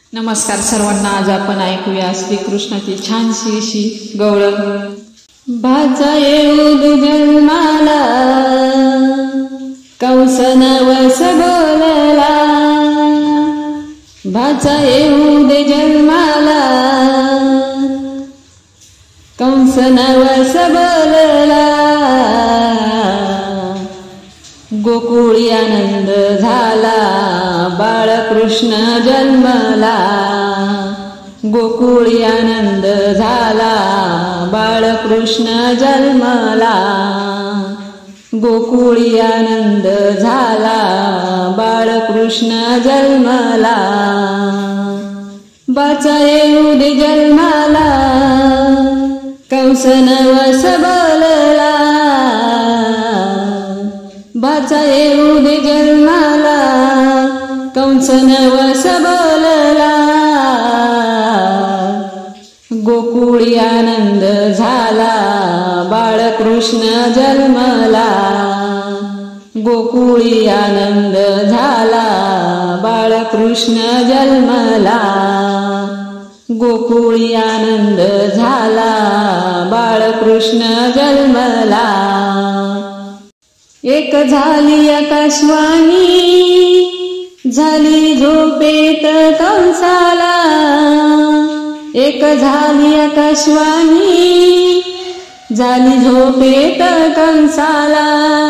नमस्कार सर्वांना. आज आपण ऐकूया श्रीकृष्णाची छानशी अशी गवळण. भाचा येऊ दे जन्माला, कंस नवस बोलला. भाचा येऊ दे जन्माला, कंस नवस बोलला. गोकुळी आनंद झाला, बाळकृष्ण जन्मला. गोकुळी आनंद झाला, बाळकृष्ण जन्मला. गोकुळी आनंद झाला, बाळकृष्ण जन्मला. बाचा येऊ दे जन्माला, कंस नवस बोलला. बाचा येऊ दे जन्माला, कंस नवस बोलला. गोकुळी आनंद झाला, बाळकृष्ण जन्मला. गोकुळी आनंद झाला, बाळकृष्ण जन्मला. गोकुळी आनंद झाला, बाळकृष्ण जन्मला. एक झाली आकाशवाणी, झाली झोपेत कंसाला. एक झाली आकाशवाणी, झाली झोपेत कंसाला.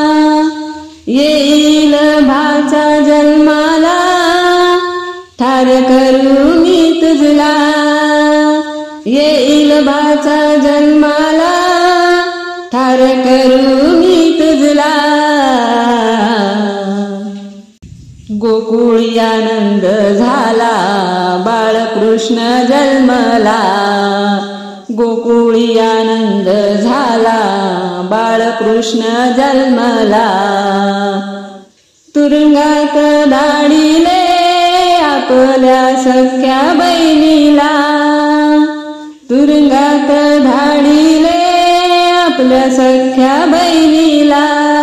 येईल भाचा जन्माला, ठार करू मी तुझला. येईल भाचा जन्माला, ठार करू मी तुझला. गोकुळी आनंद झाला, बाळकृष्ण जन्मला. गोकुळी आनंद झाला, बाळकृष्ण जन्मला. तुरुंगात धाडिले आपल्या सख्या बहिणीला. तुरुंगात धाडिले आपल्या सख्या बहिणीला.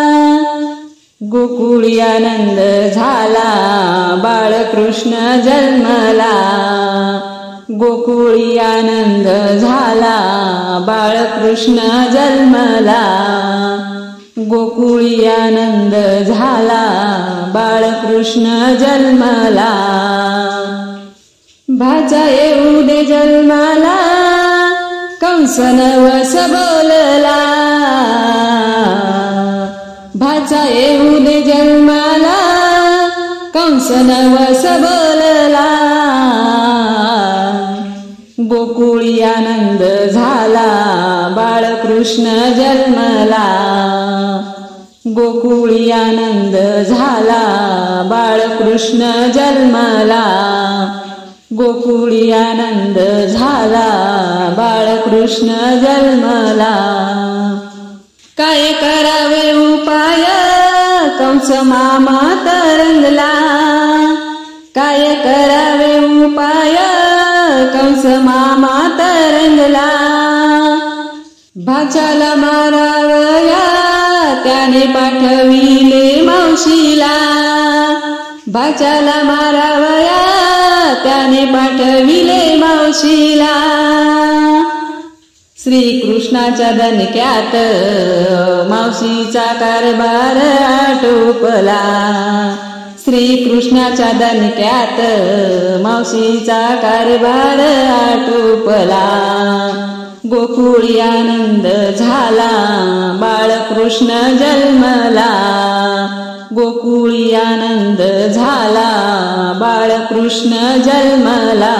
गोकुळी आनंद झाला, बाळकृष्ण जन्मला. गोकुळी आनंद झाला, बाळकृष्ण जन्मला. गोकुळी आनंद झाला, बाळकृष्ण जन्मला. भाचा येऊ दे जन्माला, कंस नवस बोलला. भाचा येऊ दे जन्माला, कंस नवस बोलला. गोकुळी आनंद झाला, बाळकृष्ण जन्मला. गोकुळी आनंद झाला, बाळकृष्ण जन्मला. गोकुळी आनंद झाला, बाळकृष्ण जन्मला. काय करावे उपाय, कंस मामा तरंगला. काय करावे उपाय, कंस मामा तरंगला. भाच्याला मारावया, त्याने पाठविले मावशीला. भाच्याला मारावया, त्याने पाठविले मावशीला. श्रीकृष्णाच्या दणक्यात मावशीचा कारभार आटोपला. श्रीकृष्णाच्या दणक्यात मावशीचा कारभार आटोपला. गोकुळी आनंद झाला, बाळकृष्ण जन्मला. गोकुळी आनंद झाला, बाळकृष्ण जन्मला.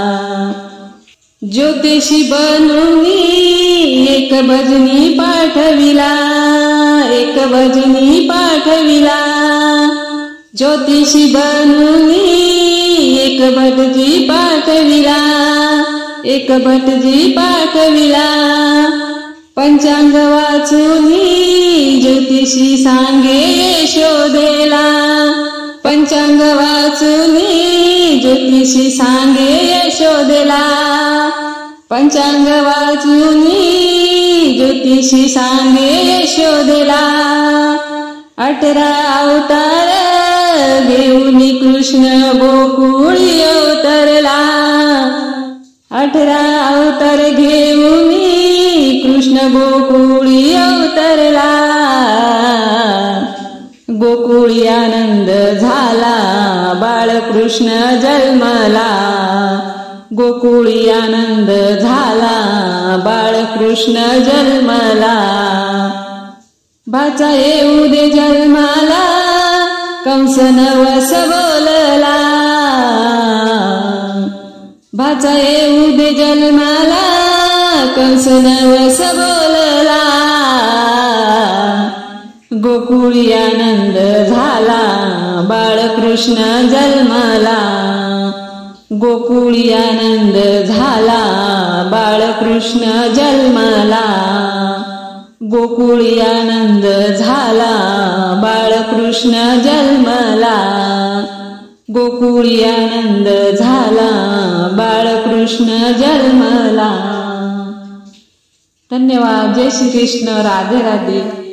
ज्योतिषी बनूनी एक भजनी पाठविला. एक भजनी पाठविला. ज्योतिषी बनूनी एक भटजी पाठविला. एक भटजी पाठविला. पंचांग वाचूनी ज्योतिषी सांगे यशोदेला. पंचांग वाचूनी ज्योतिषी सांगे यशोदेला. पंचांग वाचूनी ज्योतिषी सांगे यशोदेला. 18 अवतार घेऊन कृष्ण गोकुळी अवतरला. 18 अवतार घेऊन कृष्ण गोकुळी अवतरला. गोकुळी आनंद झाला बाळकृष्ण जन्मला. गोकुळी आनंद झाला बाळकृष्ण जन्मला. भाचा येऊ दे जन्माला कंस नवस बोलला. भाचा येऊ दे जन्माला कंस नवस बोलला. गोकुळी आनंद झाला बाळकृष्ण जन्मला. गोकुळी आनंद झाला बाळकृष्ण जन्मला. गोकुळी आनंद झाला बाळकृष्ण जन्मला. गोकुळी आनंद झाला बाळकृष्ण जन्मला. धन्यवाद. जय श्री कृष्ण. राधे राधे.